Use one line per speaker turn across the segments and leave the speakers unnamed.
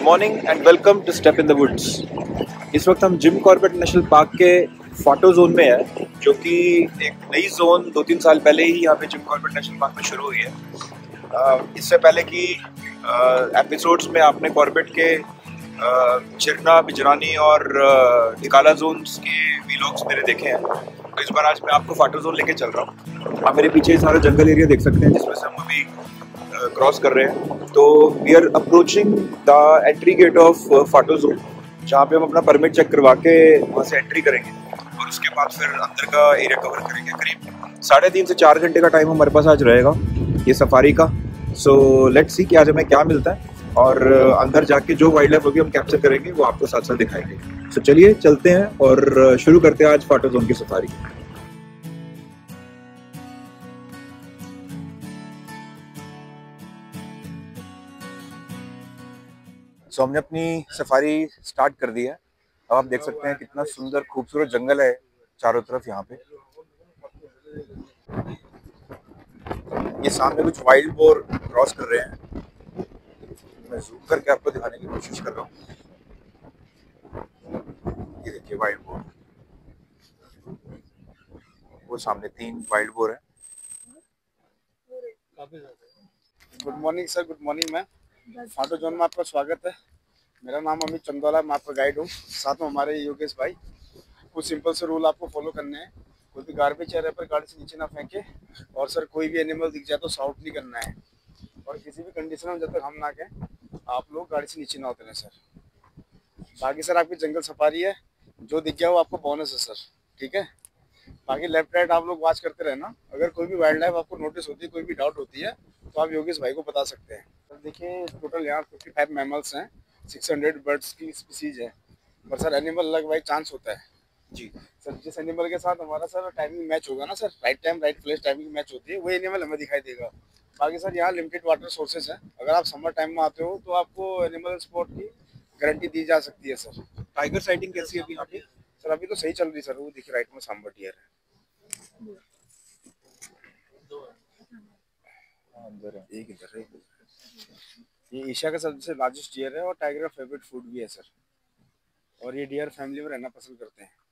Good morning and welcome to step in the woods. इस वक्त हम जिम कॉर्बेट नेशनल पार्क के फाटो जोन में है, जो कि एक नई जोन 2-3 साल पहले ही यहाँ पे जिम कॉर्बेट नेशनल पार्क में शुरू हुई है। इससे पहले की एपिसोड्स में आपने कॉर्बेट के चिरना, बिजरानी और डिकाला जोन्स के वीलॉग्स मेरे देखे हैं। तो इस बार आज मैं आपको फाटो जोन लेके चल रहा हूँ। आप मेरे पीछे सारा जंगल एरिया देख सकते हैं, जिसमें से हम अभी क्रॉस कर रहे हैं। तो we are approaching the entry gate of Phato zone, जहाँ पे हम अपना परमिट चेक करवा के वहाँ से एंट्री करेंगे और उसके बाद फिर अंदर का एरिया कवर करेंगे। करीब 3.5 से 4 घंटे का टाइम हमारे पास आज रहेगा ये सफारी का। सो लेट्स सी कि आज हमें क्या मिलता है, और अंदर जाके जो वाइल्ड लाइफ होगी हम कैप्चर करेंगे, वो आपको साथ साथ दिखाएंगे। सो चलिए चलते हैं और शुरू करते हैं आज फाटो जोन की सफारी। सो हमने अपनी सफारी स्टार्ट कर दी है। अब आप देख सकते हैं कितना सुंदर खूबसूरत जंगल है चारों तरफ यहाँ पे। ये सामने कुछ वाइल्ड बोर क्रॉस कर रहे हैं, मैं जूम करके आपको दिखाने की कोशिश कर रहा हूँ। ये देखिए वाइल्ड बोर, वो सामने 3 वाइल्ड बोर है।
Good morning sir, good morning ma'am. Phato zone में आपका स्वागत है। मेरा नाम अमित चंदौला, मैं आपका गाइड हूँ। साथ में हमारे योगेश भाई। कुछ सिंपल से रूल आपको फॉलो करने हैं। कोई भी गार्बेज एरिया पर गाड़ी से नीचे ना फेंके, और सर कोई भी एनिमल दिख जाए तो शाउट नहीं करना है, और किसी भी कंडीशन में जब तक हम ना कहें आप लोग गाड़ी से नीचे ना उतरें सर। बाकी सर आपकी जंगल सफारी है, जो दिख गया वो आपको बोनस है सर, ठीक है। बाकी लेफ्ट राइट आप लोग वॉच करते रहना। अगर कोई भी वाइल्ड लाइफ आपको नोटिस होती है, कोई भी डाउट होती है, तो आप योगेश भाई को बता सकते हैं। सर देखिए टोटल यहाँ 55 मैमल्स हैं, 600 बर्ड्स की स्पीसीज है, पर सर एनिमल अलग बाई चांस होता है जी। सर जिस एनिमल के साथ हमारा सर टाइमिंग मैच होगा ना sir, right time right place timing match होती है, वही एनिमल हमें दिखाई देगा। बाकी सर यहाँ लिमिटेड वाटर सोर्सेज हैं। अगर आप समर टाइम में आते हो तो आपको एनिमल स्पॉट की गारंटी दी जा सकती है सर।
टाइगर साइटिंग कैसी है अभी यहाँ पे?
सर अभी तो सही चल रही है सर, वो देखिए राइट में सांबर डियर है। अंदर है, एक इधर है। ये एशिया का सबसे लार्जेस्ट डियर है और टाइगर का फेवरेट फूड भी है सर। और ये डियर फैमिली में रहना पसंद करते हैं।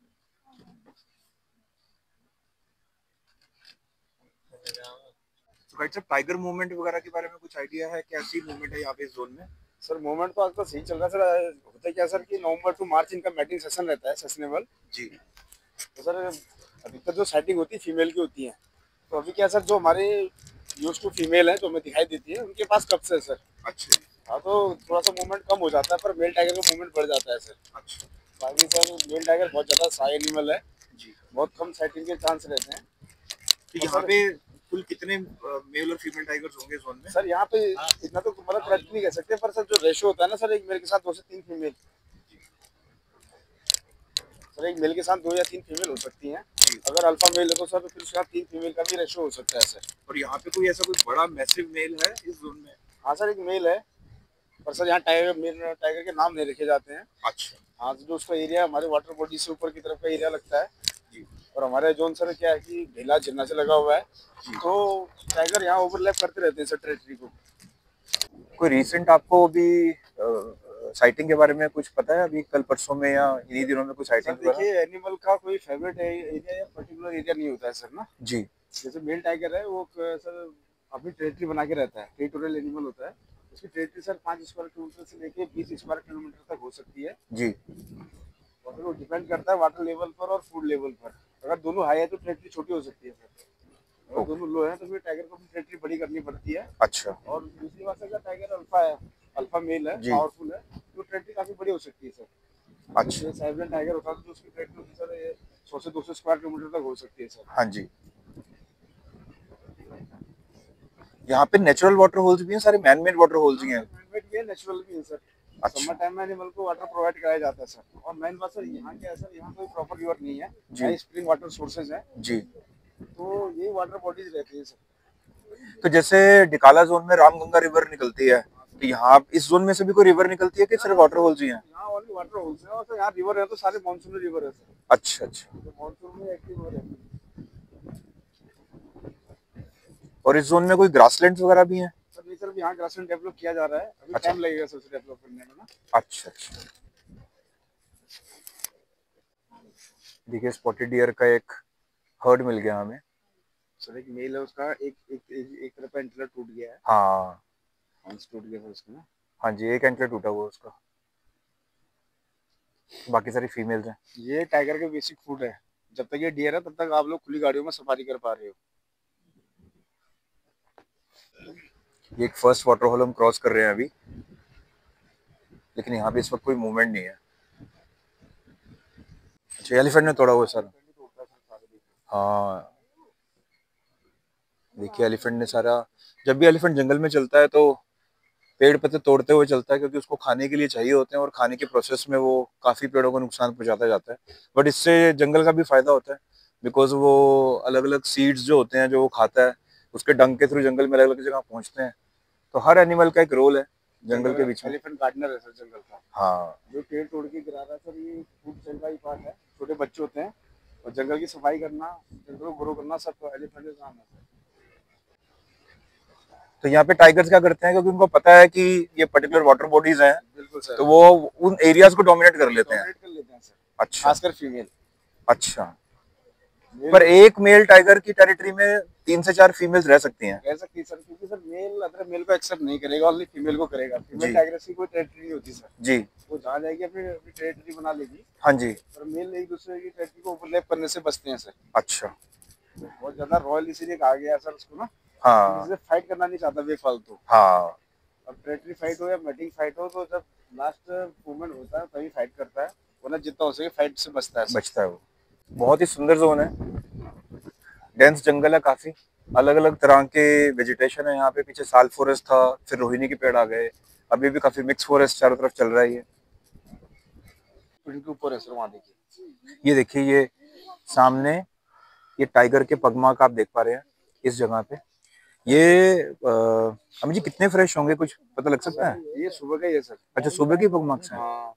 तो भाई साहब, टाइगर मूवमेंट वगैरह के बारे में कुछ आइडिया है? कैसी मूवमेंट है यहाँ पे इस जोन में?
सर मूवमेंट तो आजकल सही चल रहा है सर। होता क्या सर कि नवंबर टू मार्च इनका मैटिंग सेशन रहता है, सेशनेबल जी। तो सर अधिकतर जो साइटिंग होती है फीमेल की होती है। तो अभी क्या सर, जो हमारे यूज टू फीमेल है जो हमें दिखाई देती है, उनके पास कब्स है सर। अच्छा। हाँ, तो थोड़ा सा मूवमेंट कम हो जाता है, पर मेल टाइगर का मूवमेंट बढ़ जाता है सर। अच्छा। बाकी सर मेल टाइगर बहुत ज़्यादा शाय एनिमल है जी, बहुत कम साइटिंग के चांस रहते हैं।
तो यहाँ पे कुल कितने मेल और फीमेल टाइगर्स होंगे जोन में?
सर यहाँ पे इतना तो मतलब करेक्ट नहीं कह सकते, पर सर जो रेशो होता है ना सर, एक मेल के साथ 2 से 3 फीमेल। सर एक मेल के साथ 2 या 3 फीमेल हो सकती हैं। अगर अल्फा मेल है तो सर फिर उसके साथ 3 फीमेल का भी रेशो हो सकता है सर।
और यहाँ पे कोई ऐसा कोई बड़ा मैसिव मेल है इस जोन में?
हाँ सर एक मेल है, पर सर यहाँ टाइगर के नाम नहीं रखे जाते हैं।
अच्छा।
हाँ, जो उसका एरिया हमारे वाटर बॉडी से ऊपर की तरफ का एरिया लगता है जी। और हमारे जोन सर क्या है कि ढीला झरना से लगा हुआ है, तो टाइगर यहाँ ओवरलैप करते रहते हैं सर टेरिटरी को।
कोई रिसेंट आपको भी साइटिंग के बारे में कुछ पता है? अभी कल परसों में या इन्हीं दिनों में कुछ साइटिंग?
देखिए एनिमल का कोई फेवरेट एरिया या पर्टिकुलर एरिया नहीं होता है सर ना जी। जैसे मेल टाइगर है वो सर अपनी टेरिटरी बना के रहता है, टेरिटोरियल एनिमल होता है। उसकी टेरिटरी सर 5 स्क्वायर किलोमीटर से लेके 20 स्क्वायर किलोमीटर तक हो सकती है जी। और फिर वो डिपेंड करता है वाटर लेवल पर और फूड लेवल पर। अगर दोनों हाई है तो टेरिटरी छोटी हो सकती है सर, अगर दोनों लो है तो फिर टाइगर को अपनी टेरिटरी बड़ी करनी पड़ती है। अच्छा। और दूसरी बात अगर टाइगर अल्फा है, अल्फा मेल है, पावरफुल है, तो टेरिटरी काफी बड़ी हो सकती है सर। अच्छा। साइबेरियन टाइगर होता है तो उसकी टेरिटरी होती है सर 100 से 200 स्क्वायर किलोमीटर तक हो सकती है सर।
हाँ जी। यहाँ पे नेचुरल वाटर होल्स भी हैं, सारे मैन मेड वाटर होल्स भी हैं?
मैन मेड भी है, नेचुरल भी है सर। अच्छा। समर टाइम में एनिमल को वाटर प्रोवाइड कराया जाता है सर। और मेन बात सर यहाँ क्या है सर, यहाँ कोई प्रॉपर रिवर नहीं है जी, स्प्रिंग वाटर सोर्सेज है जी, तो ये वाटर बॉडीज रहती है सर।
तो जैसे डिकाला जोन में रामगंगा रिवर निकलती है, तो यहाँ इस जोन में से भी कोई रिवर निकलती है कि सिर्फ वाटर होल्स ही हैं?
यहाँ ओनली वाटर होल्स है, और सर यहाँ रिवर है तो सारे मानसून रिवर है सर।
अच्छा अच्छा।
तो मानसून में एक्टिव हो रहती है। और
इस जोन में कोई ग्रासलैंड्स वगैरह भी हैं?
सर नेचर मतलब यहाँ ग्रासलैंड डेवलप किया जा रहा है, अभी टाइम लगेगा सबसे डेवलप करने में ना।
अच्छा अच्छा। देखिए स्पॉटेड डियर का एक हर्ड मिल गया हमें
सर। एक मेल है उसका, एक तरफ का एंटीलर टूट गया है।
हाँ
हॉर्न्स टूट गया था उसका ना।
हाँ जी, एक एंटीलर टूटा हुआ उसका, बाकी सारी फीमेल्स हैं।
ये टाइगर का बेसिक फूड है। जब तक ये डियर है तब तक आप लोग खुली गाड़ियों में सफारी कर पा रहे हो।
ये एक फर्स्ट वाटर होल हम क्रॉस कर रहे हैं अभी, लेकिन यहाँ पे इस वक्त कोई मूवमेंट नहीं है। अच्छा, एलिफेंट ने तोड़ा हुआ सर। हाँ देखिए एलिफेंट ने सारा, जब भी एलिफेंट जंगल में चलता है तो पेड़ पत्ते तोड़ते हुए चलता है, क्योंकि उसको खाने के लिए चाहिए होते हैं और खाने के प्रोसेस में वो काफी पेड़ों को नुकसान पहुंचाता जाता है। बट इससे जंगल का भी फायदा होता है, बिकॉज वो अलग अलग सीड्स जो होते हैं जो वो खाता है, उसके डंक के थ्रू जंगल में अलग अलग जगह पहुंचते हैं। तो हर एनिमल का एक रोल है जंगल के बीच में।
एलिफेंट गार्डनर है सर जंगल का।
हाँ
जो पेड़ तोड़ के गिरा रहा है सर, ये फूड चेन का ही पार्ट है। छोटे बच्चे होते हैं और जंगल की सफाई करना, जंगल को ग्रो करना सब एलिफेंट का काम है सर।
तो यहाँ पे टाइगर्स क्या करते हैं, क्योंकि उनको पता है कि ये पर्टिकुलर वाटर बॉडीज हैं,
बिल्कुल सर,
तो वो उन एरियाज को डोमिनेट कर लेते हैं।
डोमिनेट कर लेते हैं सर,
अच्छा
खासकर फीमेल।
अच्छा, पर एक मेल टाइगर की टेरिटरी में 3 से 4 फीमेल्स रह सकती हैं।
रह सकती है सर, क्योंकि सर मेल अदर मेल को एक्सेप्ट नहीं करेगा, ओनली फीमेल को करेगा। फीमेल टाइगर की कोई टेरिटरी नहीं होती सर
जी।
वो जहाँ जाएगी अपनी अपनी टेरिटरी बना लेगी।
हाँ जी।
और मेल एक दूसरे की टेरिटरी को ओवरलैप करने से बचते हैं सर।
अच्छा।
बहुत ज्यादा रॉयल इसीलिए कहा गया सर उसको ना।
हाँ
इससे फाइट करना नहीं चाहता बेफालतू।
हाँ।
अब टेरिटरी फाइट हो या मेटिंग फाइट हो, तो जब लास्ट मूवमेंट होता है तभी फाइट करता है, वरना जितना हो सके फाइट से बचता है।
बचता है वो। बहुत ही सुंदर जोन है, डेंस जंगल है, काफी अलग अलग तरह के वेजिटेशन है यहाँ पे। पीछे साल फॉरेस्ट था, फिर रोहिणी के पेड़ आ गए, अभी भी काफी मिक्स फॉरेस्ट चारों तरफ चल रहा है।
इनके ऊपर है सर, वहाँ देखिए।
ये देखिए, ये सामने ये टाइगर के पगमार्क आप देख पा रहे हैं इस जगह पे। ये अमित जी कितने फ्रेश होंगे, कुछ पता लग सकता है?
ये सुबह का ही है सर।
अच्छा, सुबह की पगमार्क्स हैं।
हाँ,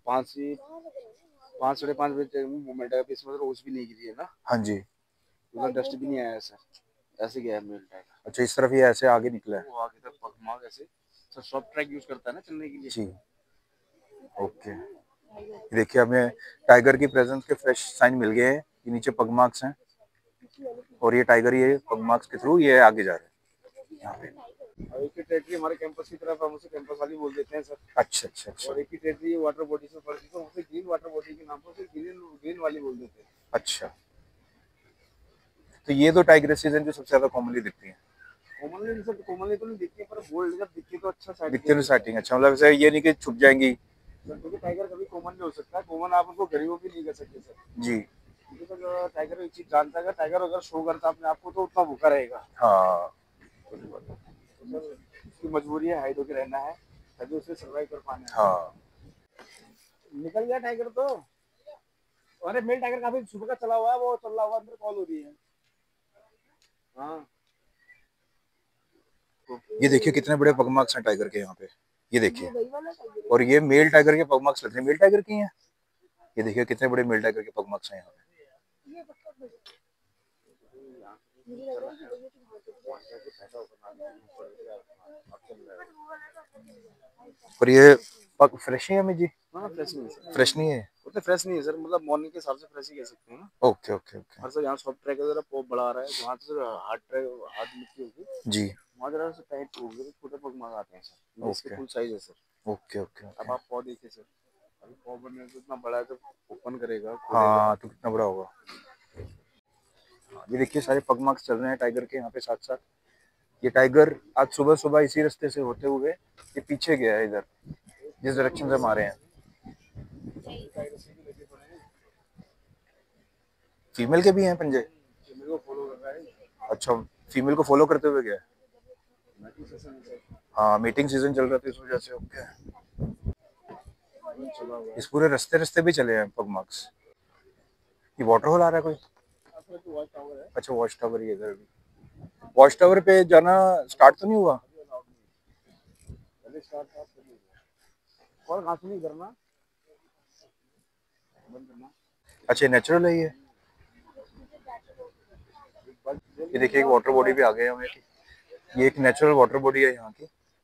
5 साढ़े 5 बजे मूवमेंट है, इसमें रोज भी नहीं गिरी है ना।
हाँ जी।
उधर डस्ट भी नहीं आया सर, ऐसे गया है मेल टाइगर।
अच्छा, इस तरफ ये ऐसे आगे निकला है।
वो आगे तक पगमार्क ऐसे सर सॉफ्ट ट्रैक यूज करता है ना चलने के लिए।
जी ओके। देखिए हमें टाइगर की प्रेजेंस के फ्रेश साइन मिल गए हैं। ये नीचे पगमार्क्स हैं और ये टाइगर ये पगमार्क्स के थ्रू ये आगे जा रहे हैं यहाँ पे।
और एक ही टेरिटरी हमारे कैंपस की तरफ, हम उसे कैंपस वाली बोल देते हैं सर।
अच्छा अच्छा अच्छा।
और एक ही टेरिटरी वाटर बॉडी से पड़ती है, तो उसे ग्रीन वाटर बॉडी के नाम पर उसे ग्रीन वाली बोल देते हैं।
अच्छा, तो ये तो टाइगर सीजन जो सबसे ज्यादा कॉमनली दिखती है।
कॉमनली सर, कॉमनली तो नहीं दिखती, पर बोल्ड जब दिखती तो अच्छा साइड
दिखते तो सेटिंग अच्छा, मतलब ऐसे ये नहीं कि छुप जाएंगी।
क्योंकि टाइगर कभी कॉमन नहीं हो सकता, कॉमन आप उनको गरीबों भी नहीं कर सकते सर
जी।
क्योंकि तो टाइगर एक चीज जानता है, टाइगर अगर शो करता अपने आप को तो उतना भूखा रहेगा।
हाँ
तो सर उसकी मजबूरी है हाइड होके रहना है, तभी उसे सर्वाइव कर पाना है।
हाँ।
निकल गया टाइगर तो। अरे मेल टाइगर काफी सुबह का चला हुआ है, वो चल रहा हुआ, अंदर कॉल हो रही है। हाँ,
ये देखिए कितने बड़े पगमार्क्स हैं टाइगर के यहाँ पे, ये देखिए। और ये मेल टाइगर के पगमार्क्स लग रहे हैं, मेल टाइगर की हैं। ये देखिए कितने बड़े मेल टाइगर के पगमार्क्स हैं यहाँ पे। और ये पग फ्रेश ही है अमित जी?
हाँ फ्रेश नहीं है सर।
फ्रेश नहीं है?
उतने फ्रेश नहीं है सर, मतलब मॉर्निंग के हिसाब से फ्रेश ही कह सकते हैं ना।
Okay okay okay.
और सर यहाँ सॉफ्ट ट्रैक जरा पॉप बढ़ा रहा है, वहाँ तो सर हार्ड ट्रैक हार्ड मिट्टी होगी
जी।
वहाँ जरा से टाइट हो गए, छोटे पग मार आते हैं सर। इसके फुल साइज है सर।
Okay okay.
अब आप पॉ देखिए सर, अभी पॉ बनने से इतना बड़ा है, जब ओपन करेगा
हाँ तो कितना बड़ा होगा। ये देखिए सारे पगमार्क्स चल रहे हैं टाइगर के यहाँ पे साथ साथ। ये टाइगर आज सुबह सुबह इसी रास्ते से होते हुए ये पीछे गया है, इधर जिस डायरेक्शन से हम आ रहे हैं। फीमेल के भी हैं पंजे?
फीमेल को फॉलो कर रहा है।
अच्छा, फीमेल को फॉलो करते हुए गया है। हाँ मीटिंग सीजन चल रहा था इस वजह से। ओके, इस पूरे रास्ते रास्ते भी चले हैं पगमार्क्स। ये वाटर होल आ रहा है कोई? अच्छा वॉच टावर, ये इधर भी। वॉच टावर पे जाना स्टार्ट तो नहीं हुआ?
और घास नहीं करना।
अच्छा नेचुरल है ये। ये देखिए एक वाटर बॉडी भी आ गई है हमें। ये एक नेचुरल वाटर बॉडी है यहाँ की।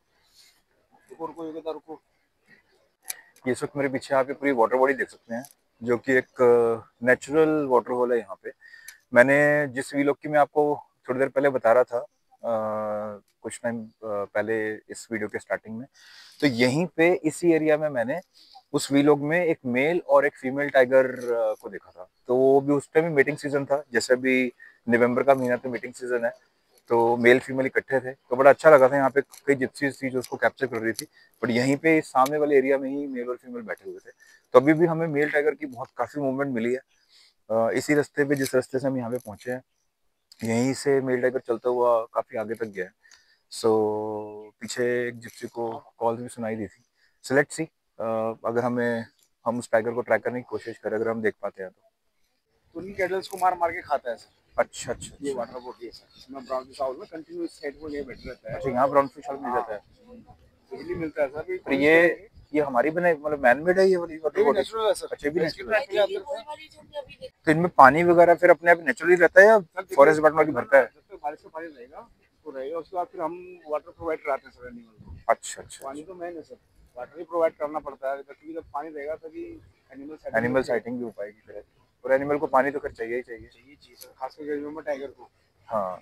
रुको रुको योगिता रुको।
ये इस वक्त मेरे पीछे आप पूरी वाटर बॉडी देख सकते हैं, जो कि एक नेचुरल वाटर होल है यहाँ पे। मैंने जिस वीलॉग की मैं आपको थोड़ी देर पहले बता रहा था, कुछ टाइम पहले इस वीडियो के स्टार्टिंग में, तो यहीं पे इसी एरिया में मैंने उस वीलॉग में एक मेल और एक फीमेल टाइगर को देखा था। तो वो भी उस टाइम मीटिंग सीजन था, जैसे अभी नवंबर का महीना तो मीटिंग सीजन है, तो मेल फीमेल इकट्ठे थे, तो बड़ा अच्छा लगा था। यहाँ पे कई जिप्सीज थी जो उसको कैप्चर कर रही थी, बट यहीं पे सामने वाले एरिया में ही मेल और फीमेल बैठे हुए थे। तो अभी भी हमें मेल टाइगर की बहुत काफी मूवमेंट मिली है। इसी रास्ते पे, जिस रास्ते से हम यहाँ पे पहुंचे हैं, यहीं से मेल टाइगर चलता हुआ काफी आगे तक गया है। सो पीछे एक जिप्सी को कॉल भी सुनाई दी थी। सो लेट्स सी, अगर हम उस टाइगर को ट्रैक करने की कोशिश करें, अगर हम देख पाते हैं
तो उन्हीं कैटल्स को मार मार के खाता है सर।
अच्छा अच्छा
ये वाटर बोट है सर, इसमें ब्राउन फिश हाउस में कंटिन्यूस साइड को ये बैठा रहता है।
अच्छा, यहाँ ब्राउन फिश मिल जाता है,
बिजली मिलता है सर।
पर ये हमारी बनाई, मतलब मैन मेड है ये वाली वाटर बॉडी?
नेचुरल है सर।
अच्छा, भी नेचुरल है। तो इनमें पानी वगैरह फिर अपने आप नेचुरली रहता है या फॉरेस्ट डिपार्टमेंट भरता है?
जब तक बारिश का पानी रहेगा तो रहेगा, उसके बाद फिर हम वाटर प्रोवाइड कराते हैं सर एनिमल को।
अच्छा अच्छा,
पानी तो मेन है सर, वाटर ही प्रोवाइड करना पड़ता है, क्योंकि जब पानी रहेगा तभी
एनिमल साइटिंग भी हो पाएगी फिर। और एनिमल को पानी तो फिर चाहिए ही चाहिए।
चाहिए सर, खासकर गर्मियों में टाइगर को।
हाँ,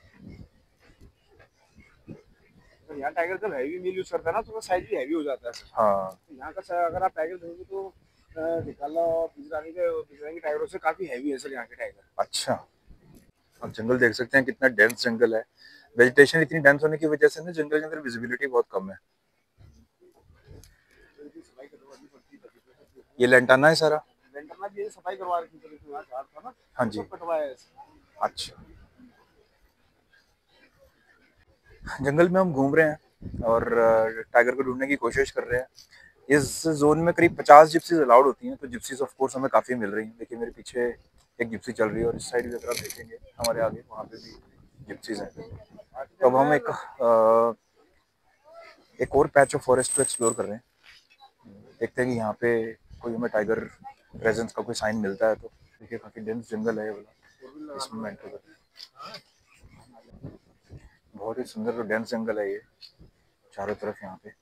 तो यहाँ टाइगर जब हैवी मील यूज करता है ना, तो साइज भी हैवी हो जाता है।
हाँ,
तो यहाँ का सर अगर आप टाइगर देखोगे तो निकाला और पिंजरानी टाइगरों से काफी हैवी है सर यहाँ के टाइगर।
अच्छा। आप जंगल देख सकते हैं, कितना डेंस जंगल है। वेजिटेशन इतनी डेंस होने की वजह से ना जंगल के अंदर विजिबिलिटी बहुत कम है। ये लेंटाना है सारा?
लेंटाना भी सफाई करवा रखी थी, यहाँ झाड़ था ना।
हाँ जी,
कटवाया।
अच्छा। जंगल में हम घूम रहे हैं और टाइगर को ढूंढने की कोशिश कर रहे हैं। इस जोन में करीब 50 जिप्सीज अलाउड होती हैं, तो जिप्सीज ऑफ कोर्स हमें काफ़ी मिल रही हैं। देखिए मेरे पीछे एक जिप्सी चल रही है, और इस साइड भी अगर आप देखेंगे हमारे आगे, वहाँ पे भी जिप्सीज हैं। तो अब हम एक और पैच ऑफ फॉरेस्ट को एक्सप्लोर कर रहे हैं। देखते हैं कि यहाँ पे कोई हमें टाइगर प्रेजेंस का कोई साइन मिलता है। तो देखिए काफ़ी डेंस जंगल है ये वाला, इसमें मैं एंटर करता हूं। बहुत ही सुंदर और डेंस जंगल है ये, चारों तरफ यहाँ पे।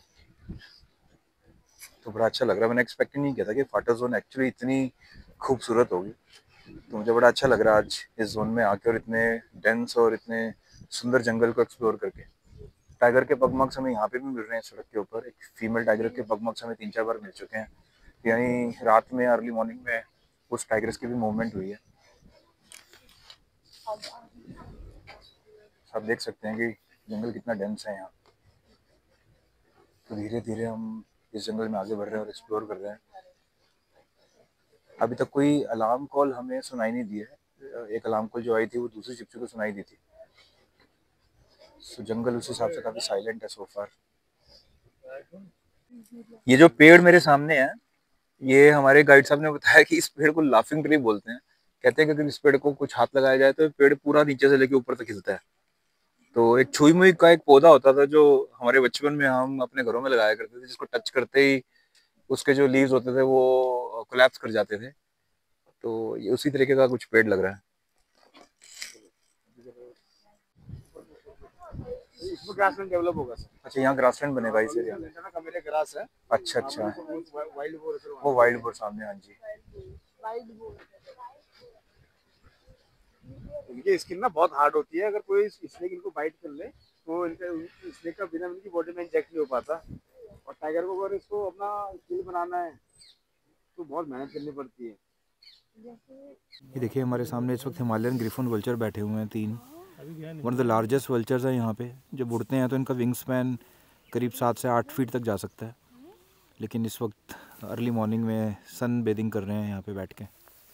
तो बड़ा अच्छा लग रहा है। मैंने एक्सपेक्ट नहीं किया था कि फाटा जोन एक्चुअली इतनी खूबसूरत होगी। तो मुझे बड़ा अच्छा लग रहा है आज इस जोन में आके, और इतने डेंस और इतने सुंदर जंगल को एक्सप्लोर करके। टाइगर के पगमार्क्स हमें यहाँ पे भी मिल रहे हैं सड़क के ऊपर। एक फीमेल टाइगर के पगमार्क्स हमें 3-4 बार मिल चुके हैं, यानी रात में, अर्ली मॉर्निंग में उस टाइगर्स की भी मूवमेंट हुई है। आप देख सकते हैं कि जंगल कितना डेंस है यहाँ। तो धीरे धीरे हम इस जंगल में आगे बढ़ रहे हैं और एक्सप्लोर कर रहे हैं। अभी तक कोई अलार्म कॉल हमें सुनाई नहीं दी है। एक अलार्म कॉल जो आई थी वो दूसरी जिप्सी को सुनाई दी थी। तो जंगल उस हिसाब से काफी साइलेंट है सो फार। ये जो पेड़ मेरे सामने है, ये हमारे गाइड साहब ने बताया कि इस पेड़ को लाफिंग ट्री बोलते हैं। कहते हैं कि अगर इस पेड़ को कुछ हाथ लगाया जाए तो पेड़ पूरा नीचे से लेके ऊपर तक हिलता है। तो एक छुई मुई का एक पौधा होता था जो हमारे बचपन में हम अपने घरों में लगाया करते थे, जिसको टच करते ही उसके जो लीव्स होते थे वो कोलैप्स कर जाते थे। तो ये उसी तरीके का कुछ पेड़ लग रहा है।
इसमें ग्रासलैंड डेवलप होगा सर।
अच्छा, यहाँ ग्रासलैंड बनेगा इस एरिया में?
का मेरे ग्रास है।
अच्छा अच्छा,
वाइल्ड बोर है
वो वाइल्ड बोर सामने, हाँ जी।
इनकी स्किन ना बहुत हार्ड होती है, अगर कोई स्नेक इनको बाइट कर ले तो इनका स्नेक का बिना इनकी बॉडी में इंजेक्ट नहीं हो पाता। और टाइगर को अगर इसको अपना किल बनाना है तो बहुत मेहनत करनी पड़ती है।
ये देखिए हमारे सामने इस वक्त हिमालयन ग्रिफन वल्चर बैठे हुए हैं, 3। One of the largest vultures है यहाँ पे। जब उड़ते हैं तो इनका विंग स्पैन करीब 7 से 8 फीट तक जा सकता है। लेकिन इस वक्त अर्ली मॉर्निंग में सन बेदिंग कर रहे हैं यहाँ पे बैठ के।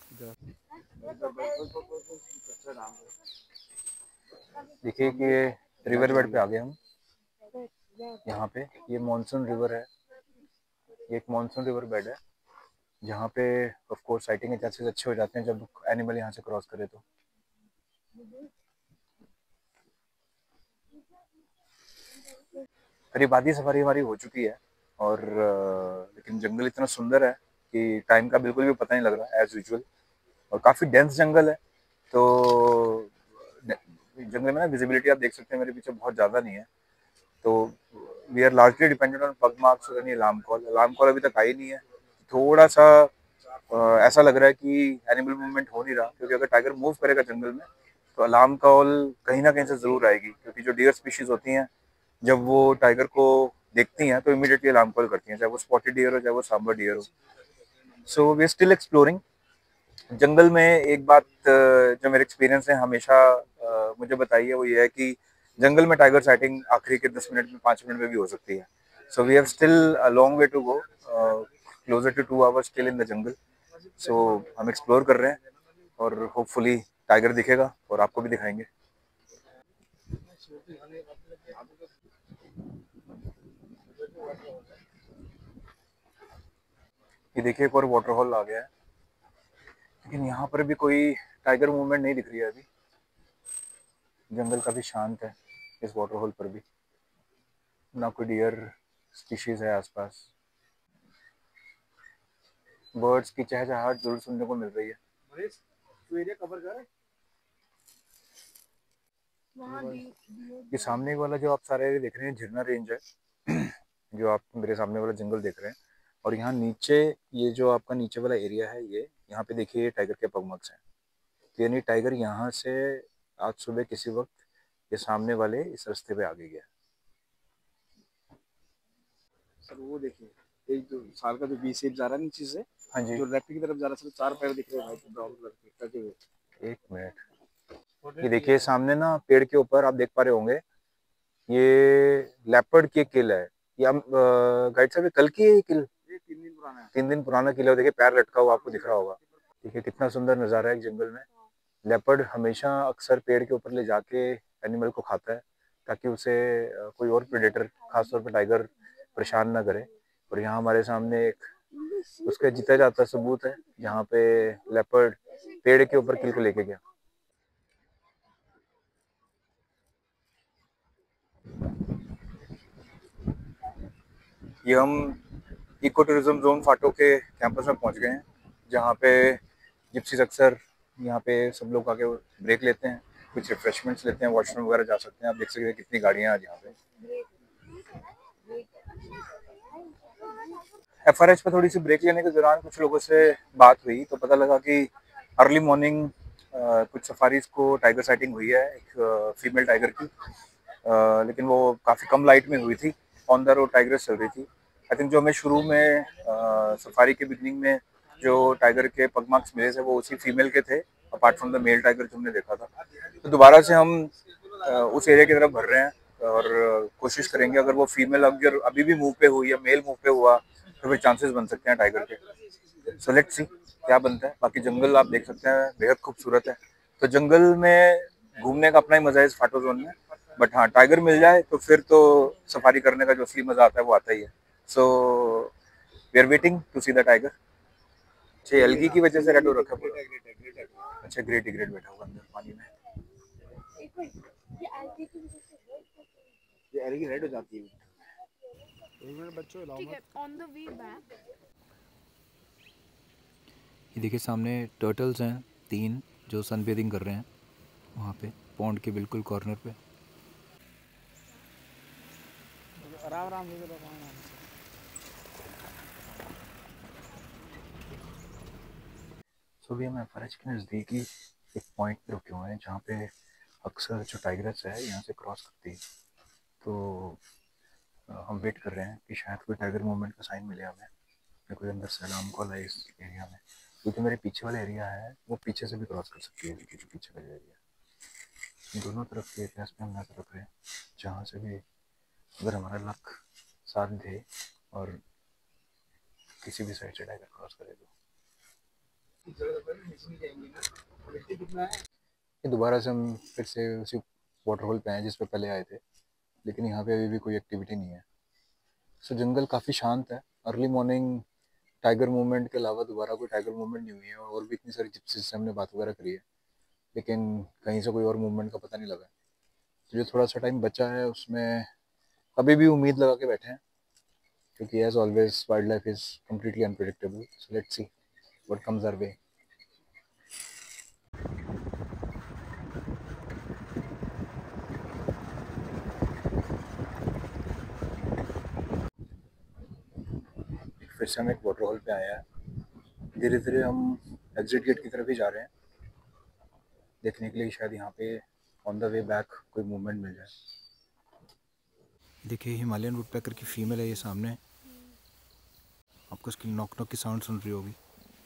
देखिए कि ये रिवर बेड पे आ गए हम। यहाँ पे ये मॉनसून रिवर है, ये एक मॉनसून रिवर बेड है जहाँ पे ऑफ कोर्स साइटिंग के चांसेस अच्छे हो जाते हैं जब एनिमल यहाँ से क्रॉस करे। तो करीब आधी सफारी हमारी हो चुकी है, और लेकिन जंगल इतना सुंदर है कि टाइम का बिल्कुल भी पता नहीं लग रहा एज यूजुअल। और काफ़ी डेंस जंगल है, तो जंगल में ना विजिबिलिटी आप देख सकते हैं मेरे पीछे बहुत ज़्यादा नहीं है। तो we are largely dependent on pug marks और any alarm call. Alarm call अभी तक आई नहीं है। थोड़ा सा ऐसा लग रहा है कि एनिमल मूवमेंट हो नहीं रहा, क्योंकि अगर टाइगर मूव करेगा जंगल में तो अलार्म कॉल कहीं ना कहीं से जरूर आएगी, क्योंकि जो डियर स्पीशीज होती हैं जब वो टाइगर को देखती हैं तो इमीडिएटली अलार्म कॉल करती हैं, चाहे वो स्पॉटेड डियर हो चाहे वो सांबर डियर हो। So we are still exploring. जंगल में एक बात जो मेरे एक्सपीरियंस है हमेशा मुझे बताई है, वो ये है कि जंगल में टाइगर साइटिंग आखिरी के 10 मिनट में 5 मिनट में भी हो सकती है। So we have still a long way to go, closer to 2 hours still in the jungle. So हम एक्सप्लोर कर रहे हैं और होपफुली टाइगर दिखेगा और आपको भी दिखाएंगे। ये देखिए एक और वाटरफॉल आ गया है, लेकिन यहाँ पर भी कोई टाइगर मूवमेंट नहीं दिख रही है अभी। जंगल काफी शांत है इस वाटरफॉल पर भी, ना कोई डियर स्पीशीज है आसपास। बर्ड्स की चहचहाहट जरूर सुनने को मिल रही है।
तो एरिया कवर कर
ये सामने वाला जो आप सारे एरिया देख रहे हैं झरना रेंज है जो आप मेरे सामने वाला जंगल देख रहे हैं, और यहाँ नीचे ये जो आपका नीचे वाला एरिया है, ये यहाँ पे देखिए टाइगर के पगमर्क्स हैं। यानी टाइगर यहाँ से आज सुबह किसी वक्त ये सामने वाले इस रास्ते पे आगे गया।
सर वो देखिए एक जो साल का जो बी शेप जा रहा है नीचे से,
हाँ जी,
जो लेफ्ट की तरफ जा रहा है, सर 4 पैर दिख रहे हैं भाई ब्राउन कलर के कटे हुए।
एक मिनट। ये देखिए सामने ना पेड़ के ऊपर आप देख पा रहे होंगे, ये लेपर्ड की किल है। ये गाइड साहब कल की है किल?
ये 3 दिन पुराना है।
3 दिन पुराना किला है। देखिए पैर लटका हुआ आपको दिख रहा होगा। देखिए कितना सुंदर नज़ारा है जंगल में। लेपर्ड हमेशा अक्सर पेड़ के ऊपर ले जाके एनिमल को खाता है, ताकि उसे कोई और प्रेडेटर खासतौर पर टाइगर परेशान ना करे। और यहाँ हमारे सामने एक उसका जीता जाता सबूत है, जहाँ पे लेपर्ड पेड़ के ऊपर किल को लेके गया। ये हम इको टूरिज्म जोन फाटो के कैंपस में पहुंच गए हैं, जहाँ पे जिप्सीज अक्सर यहाँ पे सब लोग आके ब्रेक लेते हैं, कुछ रिफ्रेशमेंट्स लेते हैं, वॉशरूम वगैरह जा सकते हैं। आप देख सकते हैं कितनी गाड़ियाँ आज यहाँ पे। FRH पे थोड़ी सी ब्रेक लेने के दौरान कुछ लोगों से बात हुई तो पता लगा कि अर्ली मॉर्निंग कुछ सफारीज को टाइगर साइटिंग हुई है, एक फीमेल टाइगर की, लेकिन वो काफ़ी कम लाइट में हुई थी। ऑन द रोड टाइगर्स चल रही थी। आई थिंक जो हमें शुरू में सफारी के बिगनिंग में जो टाइगर के पगमार्क्स मिले थे वो उसी फीमेल के थे, apart from the male tiger जो हमने देखा था। तो दोबारा से हम उस एरिया की तरफ भर रहे हैं और कोशिश करेंगे, अगर वो फीमेल अगर अभी भी मुंह पे हुई या मेल मुंह पे हुआ तो फिर चांसेस बन सकते हैं टाइगर के। सो लेट्स सी क्या बनता है। बाकी जंगल आप देख सकते हैं बेहद खूबसूरत है। तो जंगल में घूमने का अपना ही मजा है इस फाटो जोन में, बट हाँ टाइगर मिल जाए तो फिर तो सफारी करने का जो असली मजा आता है वो आता ही है। So we are waiting to see the tiger. अच्छा एलगी की वजह से रेड हो रखा है। अच्छा ग्रेट ग्रेट बैठा हुआ अंदर पानी में।
ये एलगी रेड हो जाती है। एक मिनट बच्चों
ठीक है, ऑन द वे बैक।
ये देखिए सामने टर्टल्स हैं 3 जो सनबेदिंग कर रहे हैं वहाँ पे पॉन्ड के बिल्कुल कॉर्नर पे।
आराम आराम से
सो भी हम FRH के नज़दीकी एक पॉइंट पे रुके हुए हैं, जहाँ पे अक्सर जो टाइगर्स है यहाँ से क्रॉस करती है। तो हम वेट कर रहे हैं कि शायद कोई टाइगर मूवमेंट का साइन मिले हमें, या कोई अंदर से अलार्म कॉल है इस एरिया में। क्योंकि मेरे पीछे वाला एरिया है वो पीछे से भी क्रॉस कर सकती है, जो पीछे वाला एरिया। दोनों तरफ के एरियाज पे हम नजर रख रहे हैं, जहाँ से भी अगर हमारा लक साथ दे और किसी भी साइड से टाइगर क्रॉस करे तो। ये दोबारा से हम फिर से उसी वाटरफॉल पे आए जिस पे पहले आए थे, लेकिन यहाँ पे अभी भी कोई एक्टिविटी नहीं है। सो जंगल काफ़ी शांत है। अर्ली मॉर्निंग टाइगर मूवमेंट के अलावा दोबारा कोई टाइगर मूवमेंट नहीं हुई है, और भी इतनी सारी जिप्सीज से हमने बात वगैरह करी है, लेकिन कहीं से कोई और मूवमेंट का पता नहीं लगा। तो जो थोड़ा सा टाइम बचा है उसमें अभी भी उम्मीद लगा के बैठे हैं, क्योंकि as always wildlife is completely unpredictable. So let's see what comes our way. फिर से हम एक वाटर होल पे आए हैं। धीरे धीरे हम एग्जिट गेट की तरफ ही जा रहे हैं, देखने के लिए शायद यहाँ पे ऑन द वे बैक कोई मूवमेंट मिल जाए। देखिए हिमालयन वुडपेकर की फीमेल है ये सामने, आपको उसकी नॉक नॉक की साउंड सुन रही होगी।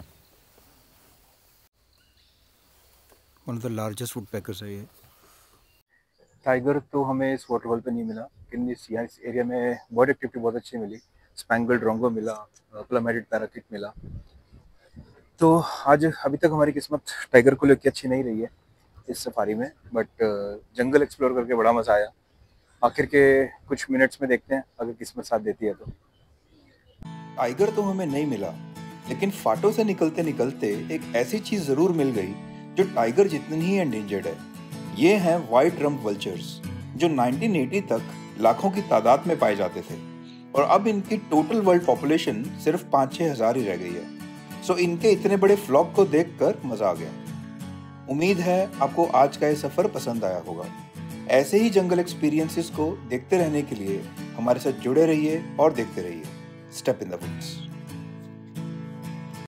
One of the largest woodpeckers है ये। टाइगर तो हमें इस वाटर होल पे नहीं मिला, लेकिन इस एरिया में बर्ड एक्टिविटी बहुत अच्छी मिली। स्पैंगल्ड रोंगो मिला, प्लमेटेड पैराकिट मिला। तो आज अभी तक हमारी किस्मत टाइगर को लेकर अच्छी नहीं रही है इस सफारी में, बट जंगल एक्सप्लोर करके बड़ा मज़ा आया। आखिर के कुछ मिनट्स में देखते हैं अगर किस्मत साथ देती है तो।
टाइगर तो हमें नहीं मिला, लेकिन फाटो से निकलते निकलते एक ऐसी चीज जरूर मिल गई जो टाइगर जितनी ही एंडेंजर्ड है। ये हैं व्हाइट रम्प वल्चर्स, जो 1980 तक लाखों की तादाद में पाए जाते थे और अब इनकी टोटल वर्ल्ड पॉपुलेशन सिर्फ 5-6 हज़ार ही रह गई है। सो इनके इतने बड़े फ्लॉक को देखकर मजा आ गया। उम्मीद है आपको आज का ये सफर पसंद आया होगा। ऐसे ही जंगल एक्सपीरियंसेस को देखते रहने के लिए हमारे साथ जुड़े रहिए और देखते रहिए स्टेप इन द वुड्स।